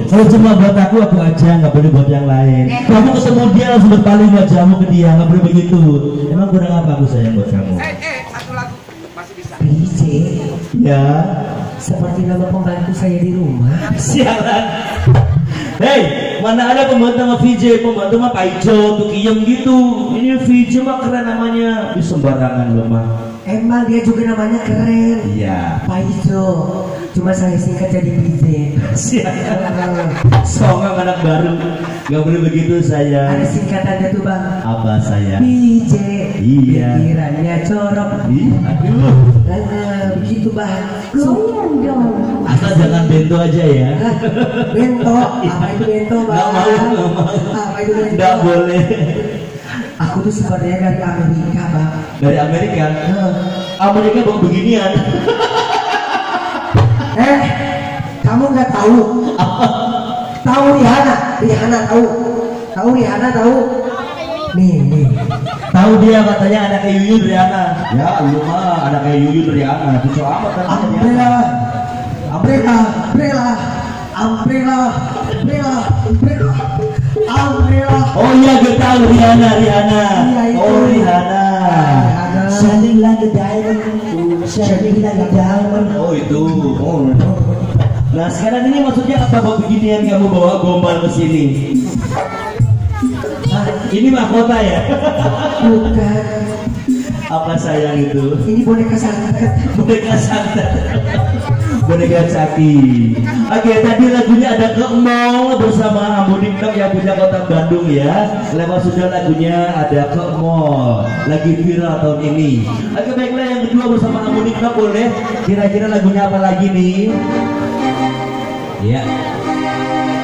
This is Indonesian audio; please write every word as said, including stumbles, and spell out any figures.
Kalau cuma buat aku, aku aja, nggak boleh buat yang lain. Kamu ketemu dia langsung berpaling wajahmu ke dia, nggak boleh begitu. Emang kurang apa aku sayang buat kamu? Eh, eh, satu lagu masih bisa. B J, Ya, seperti nama pembantu saya di rumah. sialan. Hei, mana ada pembantu sama V J, pembantu mah Pak Ijo, tuh kiem gitu. Ini V J mah keren namanya, di sembarangan loh mah. Emang dia juga namanya keren. Iya. Pak Ijo, cuma saya singkat jadi B J. Sialan. Songong anak baru, nggak boleh begitu saya. Ada singkatannya tuh bang. Apa saya? B J. Iya. Pikirannya corok. Ih, aduh. Nah, begitu bang. Goyang dong. Asal jangan bento aja ya. Hah? Bento, apa itu bento bang? Nggak mau, nggak mau. Apa itu bento? Nggak boleh. Aku tuh sebenarnya dari Amerika bang. Dari Amerika. Nah. Amerika bawa beginian. Eh, kamu nggak tahu? Tahu Rihanna? Rihanna tahu? Tahu Rihanna tahu? Nih, nih. Tahu dia katanya anak kayak Yuyun Rihanna. Ya, lu mah anak kayak Yuyun Rihanna. Itu amat kan. Umbrella, umbrella, umbrella, umbrella, umbrella, umbrella, umbrella. Oh iya, gue tahu Rihanna, Rihanna. Iya, itu. Oh Rihanna. Rihanna. Shining like a diamond, shining like a diamond. Oh itu. Oh. Nah sekarang ini maksudnya apa bawa beginian kamu bawa gombal ke sini? Hah, ini mahkota ya? Bukan. Apa sayang itu? Ini boneka santet. Boneka santet. Boneka Caki. Oke, tadi lagunya ada ke mall bersama Ambuding Dok yang punya kota Bandung ya. Lewat sudah lagunya ada ke mall. Lagi viral tahun ini. Oke, baiklah yang kedua bersama Ambuding Dok boleh. Kira-kira lagunya apa lagi nih? Ya.